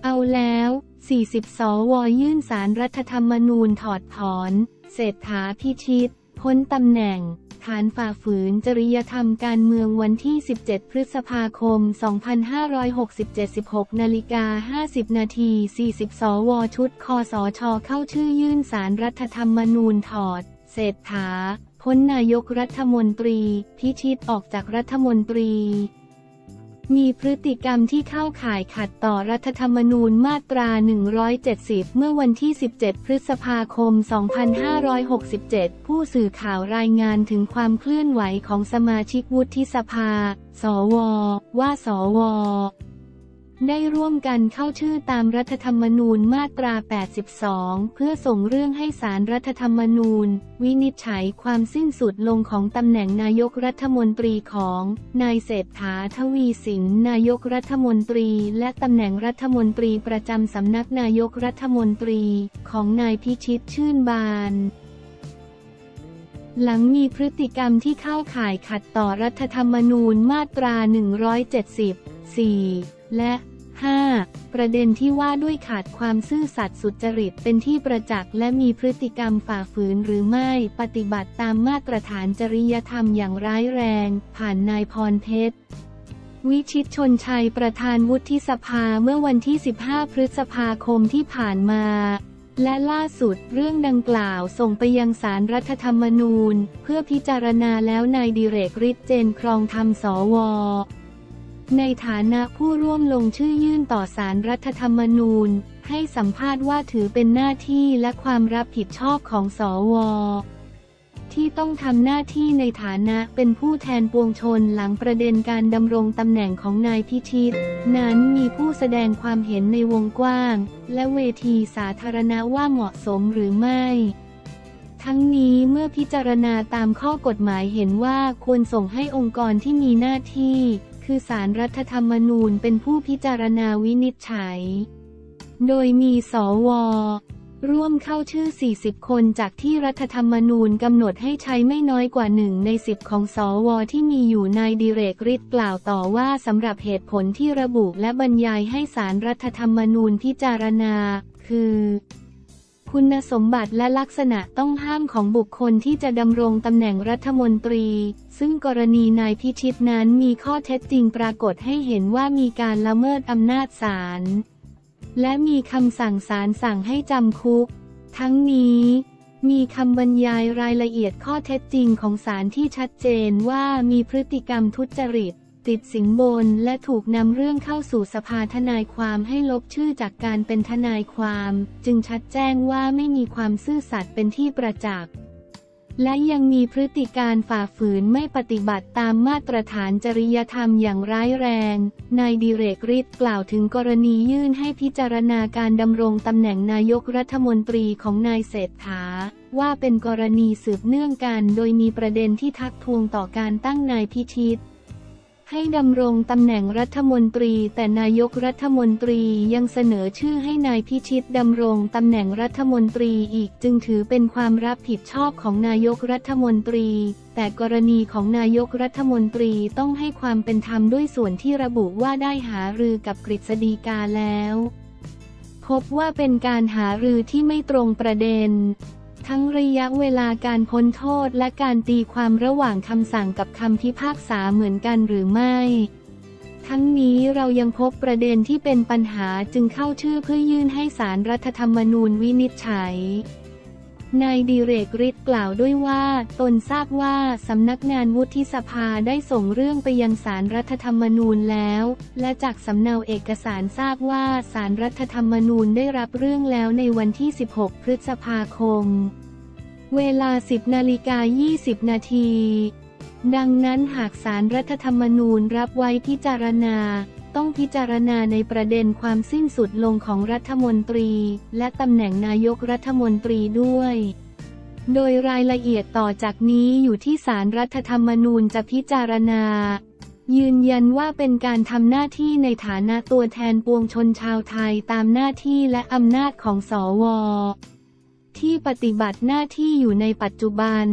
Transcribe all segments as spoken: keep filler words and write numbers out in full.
เอาแล้ว สี่สิบ สว.ยื่นศาลรัฐธรรมนูญถอดถอน เศรษฐาพิชิต พ้นตำแหน่ง ฐานฝ่าฝืนจริยธรรมการเมืองวันที่ สิบเจ็ด พฤษภาคม สองพันห้าร้อยหกสิบเจ็ด สิบหก นาฬิกา ห้าสิบ นาที สี่สิบ สว.ชุดคสช.เข้าชื่อยื่นศาลรัฐธรรมนูญถอด เศรษฐา พ้นนายกรัฐมนตรี พิชิตออกจากรัฐมนตรีมีพฤติกรรมที่เข้าข่ายขัดต่อรัฐธรรมนูญมาตรา หนึ่งร้อยเจ็ดสิบ เมื่อวันที่ สิบเจ็ด พฤษภาคม สองพันห้าร้อยหกสิบเจ็ด ผู้สื่อข่าวรายงานถึงความเคลื่อนไหวของสมาชิกวุฒิสภา สว ว่าสว ได้ร่วมกันเข้าชื่อตามรัฐธรรมนูญมาตรา แปดสิบสอง เพื่อส่งเรื่องให้ศาลรัฐธรรมนูญวินิจฉัยความสิ้นสุดลงของตำแหน่งนายกรัฐมนตรีของนายเศรษฐา ทวีสินนายกรัฐมนตรีและตำแหน่งรัฐมนตรีประจำสำนักนายกรัฐมนตรีของนายพิชิตชื่นบานหลังมีพฤติกรรมที่เข้าข่ายขัดต่อรัฐธรรมนูญมาตรา หนึ่งร้อยเจ็ดสิบ สี่ และ ห้า ประเด็นที่ว่าด้วยขาดความซื่อสัตย์สุจริตเป็นที่ประจักษ์และมีพฤติกรรมฝ่าฝืนหรือไม่ปฏิบัติตามมาตรฐานจริยธรรมอย่างร้ายแรงผ่านนายพรเพชร วิชิตชนชัยประธานวุฒิสภาเมื่อวันที่ สิบห้า พฤษภาคมที่ผ่านมาและล่าสุดเรื่องดังกล่าวส่งไปยังศาลรัฐธรรมนูญเพื่อพิจารณาแล้วนายดิเรกฤทธิ์เจนครองธรรมสวในฐานะผู้ร่วมลงชื่อยื่นต่อศาลรัฐธรรมนูญให้สัมภาษณ์ว่าถือเป็นหน้าที่และความรับผิดชอบของสวที่ต้องทำหน้าที่ในฐานะเป็นผู้แทนปวงชนหลังประเด็นการดำรงตำแหน่งของนายพิชิตนั้นมีผู้แสดงความเห็นในวงกว้างและเวทีสาธารณะว่าเหมาะสมหรือไม่ทั้งนี้เมื่อพิจารณาตามข้อกฎหมายเห็นว่าควรส่งให้องค์กรที่มีหน้าที่คือศาลรัฐธรรมนูญเป็นผู้พิจารณาวินิจฉัยโดยมีสวร่วมเข้าชื่อ สี่สิบ คนจากที่รัฐธรรมนูญกำหนดให้ใช้ไม่น้อยกว่าหนึ่งในสิบของสวที่มีอยู่นายดิเรกฤทธิ์กล่าวต่อว่าสำหรับเหตุผลที่ระบุและบรรยายให้ศาลรัฐธรรมนูญพิจารณาคือคุณสมบัติและลักษณะต้องห้ามของบุคคลที่จะดำรงตำแหน่งรัฐมนตรีซึ่งกรณีนายพิชิตนั้นมีข้อเท็จจริงปรากฏให้เห็นว่ามีการละเมิดอำนาจศาลและมีคำสั่งศาลสั่งให้จำคุกทั้งนี้มีคำบรรยายรายละเอียดข้อเท็จจริงของศาลที่ชัดเจนว่ามีพฤติกรรมทุจริตติดสินบนและถูกนำเรื่องเข้าสู่สภาทนายความให้ลบชื่อจากการเป็นทนายความจึงชัดแจ้งว่าไม่มีความซื่อสัตย์เป็นที่ประจักษ์และยังมีพฤติการฝ่าฝืนไม่ปฏิบัติตามมาตรฐานจริยธรรมอย่างร้ายแรงนายดิเรกฤทธิ์กล่าวถึงกรณียื่นให้พิจารณาการดำรงตำแหน่งนายกรัฐมนตรีของนายเศรษฐาว่าเป็นกรณีสืบเนื่องกันโดยมีประเด็นที่ทักท้วงต่อการตั้งนายพิชิตให้ดำรงตำแหน่งรัฐมนตรีแต่นายกรัฐมนตรียังเสนอชื่อให้นายพิชิตดำรงตำแหน่งรัฐมนตรีอีกจึงถือเป็นความรับผิดชอบของนายกรัฐมนตรีแต่กรณีของนายกรัฐมนตรีต้องให้ความเป็นธรรมด้วยส่วนที่ระบุว่าได้หารือกับกฤษฎีกาแล้วพบว่าเป็นการหารือที่ไม่ตรงประเด็นทั้งระยะเวลาการพ้นโทษและการตีความระหว่างคำสั่งกับคำพิพากษาเหมือนกันหรือไม่ทั้งนี้เรายังพบประเด็นที่เป็นปัญหาจึงเข้าชื่อเพื่อยื่นให้ศาลรัฐธรรมนูญวินิจฉัยนายดิเรกฤทธิ์กล่าวด้วยว่าตนทราบว่าสำนักงานวุฒิสภาได้ส่งเรื่องไปยังศาลรัฐธรรมนูญแล้วและจากสำเนาเอกสารทราบว่าศาลรัฐธรรมนูญได้รับเรื่องแล้วในวันที่ สิบหก พฤษภาคมเวลา สิบนาฬิกายี่สิบ นาทีดังนั้นหากศาลรัฐธรรมนูญรับไว้พิจารณาต้องพิจารณาในประเด็นความสิ้นสุดลงของรัฐมนตรีและตำแหน่งนายกรัฐมนตรีด้วยโดยรายละเอียดต่อจากนี้อยู่ที่ศาลรัฐธรรมนูญจะพิจารณายืนยันว่าเป็นการทำหน้าที่ในฐานะตัวแทนปวงชนชาวไทยตามหน้าที่และอำนาจของสวที่ปฏิบัติหน้าที่อยู่ในปัจจุบัน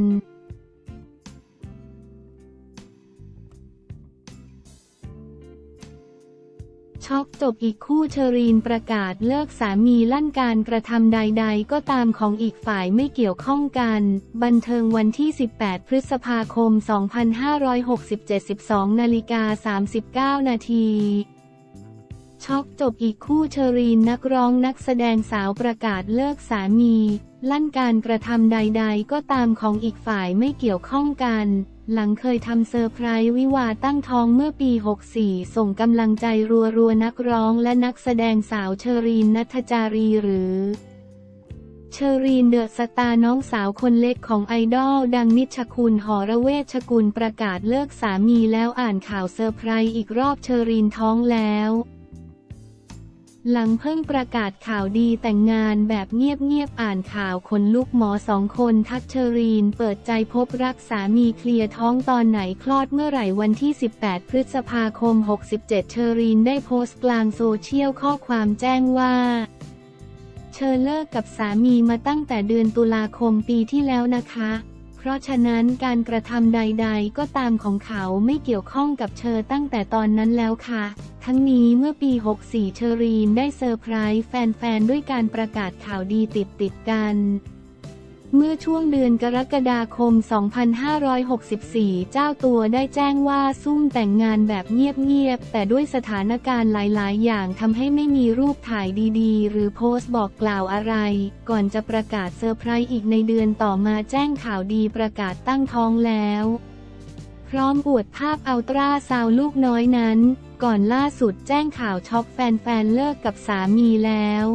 ช็อกจบอีกคู่เชอรีนประกาศเลิกสามีลั่นการกระทำใดๆก็ตามของอีกฝ่ายไม่เกี่ยวข้องกันบันเทิงวันที่สิบแปดพฤษภาคมสองพันห้าร้อยหกสิบเจ็ด สิบสองนาฬิกาสามสิบเก้านาทีช็อกจบอีกคู่เชอรีนนักร้องนักแสดงสาวประกาศเลิกสามีลั่นการกระทำใดๆก็ตามของอีกฝ่ายไม่เกี่ยวข้องกันหลังเคยทำเซอร์ไพรส์วิวาห์ตั้งท้องเมื่อปีหกสี่ส่งกำลังใจรัวๆนักร้องและนักแสดงสาวเชอรีน ณัฐจารีหรือเชอรีนเดอะสตาร์น้องสาวคนเล็กของไอดอลดังนิชคุณหรเวชกุลประกาศเลิกสามีแล้วอ่านข่าวเซอร์ไพรส์อีกรอบเชอรีนท้องแล้วหลังเพิ่งประกาศข่าวดีแต่งงานแบบเงียบๆอ่านข่าวคนลุกหมอสองคนทักเชอรีนเปิดใจพบรักสามีเคลียร์ท้องตอนไหนคลอดเมื่อไหร่วันที่สิบแปดพฤษภาคมหกสิบเจ็ดเชอรีนได้โพสต์กลางโซเชียลข้อความแจ้งว่าเชอเลิกกับสามีมาตั้งแต่เดือนตุลาคมปีที่แล้วนะคะเพราะฉะนั้นการกระทำใดๆก็ตามของเขาไม่เกี่ยวข้องกับเชอตั้งแต่ตอนนั้นแล้วค่ะทั้งนี้เมื่อปีหกสี่เชอรีนได้เซอร์ไพรส์แฟนๆด้วยการประกาศข่าวดีติดๆกันเมื่อช่วงเดือนกรกฎาคมสองพันห้าร้อยหกสิบสี่เจ้าตัวได้แจ้งว่าซุ่มแต่งงานแบบเงียบๆแต่ด้วยสถานการณ์หลายๆอย่างทำให้ไม่มีรูปถ่ายดีๆหรือโพสต์บอกกล่าวอะไรก่อนจะประกาศเซอร์ไพรส์อีกในเดือนต่อมาแจ้งข่าวดีประกาศตั้งท้องแล้วพร้อมอวดภาพอัลตราซาวด์ลูกน้อยนั้นก่อนล่าสุดแจ้งข่าวช็อกแฟนๆเลิกกับสามีแล้ว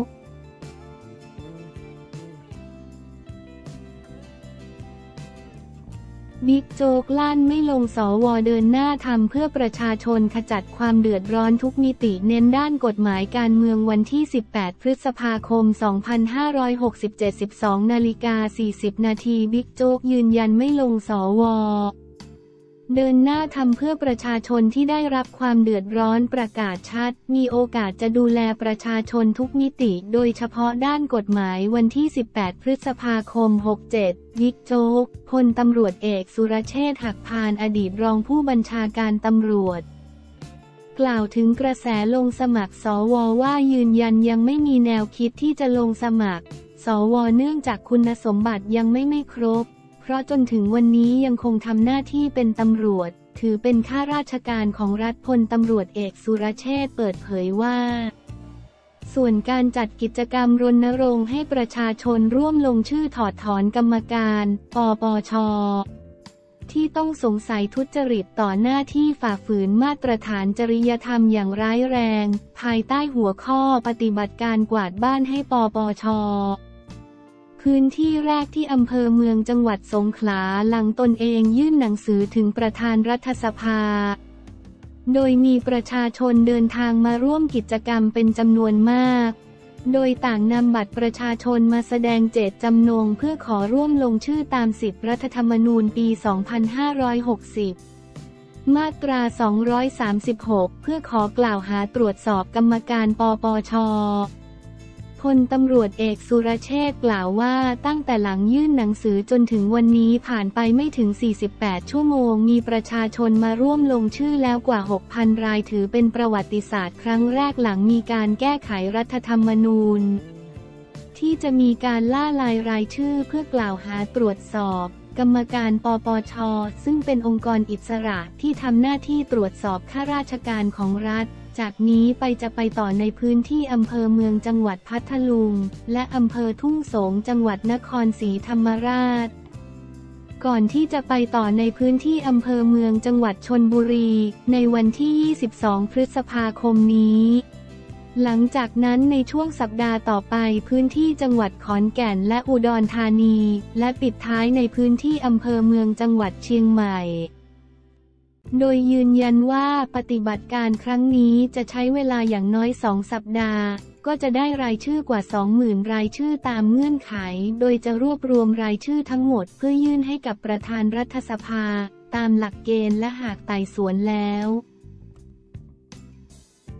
บิ๊กโจ๊กลั่นไม่ลงสว.เดินหน้าทำเพื่อประชาชนขจัดความเดือดร้อนทุกมิติเน้นด้านกฎหมายการเมืองวันที่สิบแปดพฤษภาคมสองพันห้าร้อยหกสิบเจ็ด สิบสองนาฬิกาสี่สิบนาทีบิ๊กโจ๊กยืนยันไม่ลงสว.เดินหน้าทำเพื่อประชาชนที่ได้รับความเดือดร้อนประกาศชัดมีโอกาสจะดูแลประชาชนทุกมิติโดยเฉพาะด้านกฎหมายวันที่สิบแปดพฤษภาคมหกเจ็ดบิ๊กโจ๊กพลตำรวจเอกสุรเชษฐ์หักพานอดีตรองผู้บัญชาการตำรวจกล่าวถึงกระแสลงสมัครสว.ว่ายืนยันยังไม่มีแนวคิดที่จะลงสมัครสว.เนื่องจากคุณสมบัติยังไม่ไม่ครบเพราะจนถึงวันนี้ยังคงทำหน้าที่เป็นตำรวจถือเป็นข้าราชการของรัฐพลตำรวจเอกสุรเชษฐ์เปิดเผยว่าส่วนการจัดกิจกรรมรณรงค์ให้ประชาชนร่วมลงชื่อถอดถอนกรรมการปปช.ที่ต้องสงสัยทุจริตต่อหน้าที่ฝ่าฝืนมาตรฐานจริยธรรมอย่างร้ายแรงภายใต้หัวข้อปฏิบัติการกวาดบ้านให้ปปช.พื้นที่แรกที่อำเภอเมืองจังหวัดสงขลาหลังตนเองยื่นหนังสือถึงประธานรัฐสภาโดยมีประชาชนเดินทางมาร่วมกิจกรรมเป็นจำนวนมากโดยต่างนำบัตรประชาชนมาแสดงเจตจำนงเพื่อขอร่วมลงชื่อตามสิทธิรัฐธรรมนูญปีสองพันห้าร้อยหกสิบมาตราสองร้อยสามสิบหกเพื่อขอกล่าวหาตรวจสอบกรรมการปปช.พลตำรวจเอกสุรเชษฐ์กล่าวว่าตั้งแต่หลังยื่นหนังสือจนถึงวันนี้ผ่านไปไม่ถึงสี่สิบแปดชั่วโมงมีประชาชนมาร่วมลงชื่อแล้วกว่า หกพัน รายถือเป็นประวัติศาสตร์ครั้งแรกหลังมีการแก้ไขรัฐธรรมนูญที่จะมีการล่ารายรายชื่อเพื่อกล่าวหาตรวจสอบกรรมการปปช.ซึ่งเป็นองค์กรอิสระที่ทำหน้าที่ตรวจสอบข้าราชการของรัฐจากนี้ไปจะไปต่อในพื้นที่อำเภอเมืองจังหวัดพัทลุงและอำเภอทุ่งสงจังหวัดนครศรีธรรมราชก่อนที่จะไปต่อในพื้นที่อำเภอเมืองจังหวัดชลบุรีในวันที่ยี่สิบสองพฤษภาคมนี้หลังจากนั้นในช่วงสัปดาห์ต่อไปพื้นที่จังหวัดขอนแก่นและอุดรธานีและปิดท้ายในพื้นที่อำเภอเมืองจังหวัดเชียงใหม่โดยยืนยันว่าปฏิบัติการครั้งนี้จะใช้เวลาอย่างน้อยสองสัปดาห์ก็จะได้รายชื่อกว่า สองหมื่น รายชื่อตามเงื่อนไขโดยจะรวบรวมรายชื่อทั้งหมดเพื่อยื่นให้กับประธานรัฐสภาตามหลักเกณฑ์และหากไต่สวนแล้ว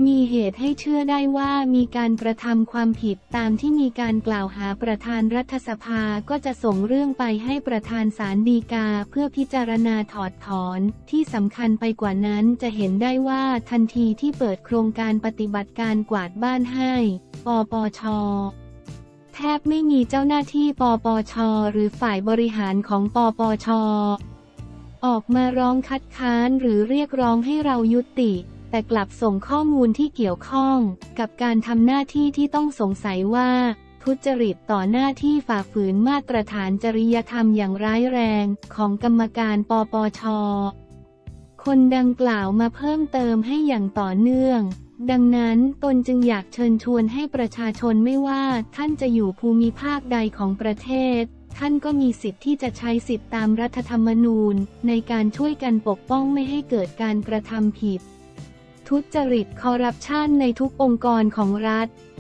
มีเหตุให้เชื่อได้ว่ามีการกระทำความผิดตามที่มีการกล่าวหาประธานรัฐสภาก็จะส่งเรื่องไปให้ประธานศาลฎีกาเพื่อพิจารณาถอดถอนที่สำคัญไปกว่านั้นจะเห็นได้ว่าทันทีที่เปิดโครงการปฏิบัติการกวาดบ้านให้ปปช.แทบไม่มีเจ้าหน้าที่ปปช.หรือฝ่ายบริหารของปปช.ออกมาร้องคัดค้านหรือเรียกร้องให้เรายุติแต่กลับส่งข้อมูลที่เกี่ยวข้องกับการทำหน้าที่ที่ต้องสงสัยว่าทุจริตต่อหน้าที่ฝ่าฝืนมาตรฐานจริยธรรมอย่างร้ายแรงของกรรมการปปช.คนดังกล่าวมาเพิ่มเติมให้อย่างต่อเนื่องดังนั้นตนจึงอยากเชิญชวนให้ประชาชนไม่ว่าท่านจะอยู่ภูมิภาคใดของประเทศท่านก็มีสิทธิ์ที่จะใช้สิทธิตามรัฐธรรมนูญในการช่วยกันปกป้องไม่ให้เกิดการกระทำผิดทุจริตคอร์รัปชันในทุกองค์กรของรัฐ